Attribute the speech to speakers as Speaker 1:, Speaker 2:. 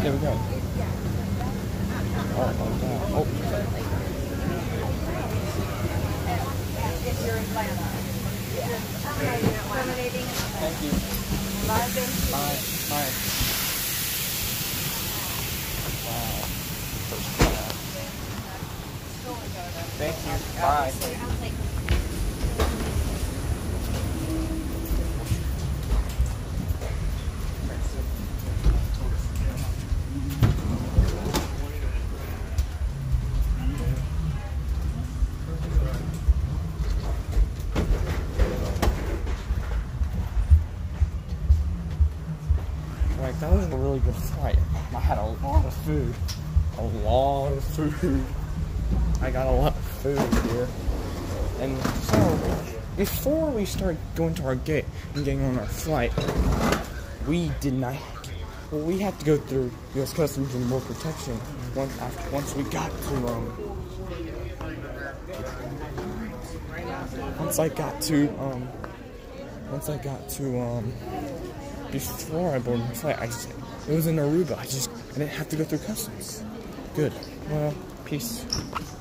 Speaker 1: Here we go. Oh, oh. Thank you. Bye. Bye. Bye. Wow. First class. Thank you. Bye. Like, that was a really good flight. I had a lot of food. A lot of food. I got a lot of food here. And so, before we started going to our gate and getting on our flight, we did not. Well, we had to go through U.S. Customs and Border Protection once we got to before I boarded my flight, it was in Aruba. I didn't have to go through customs. Good. Well, peace.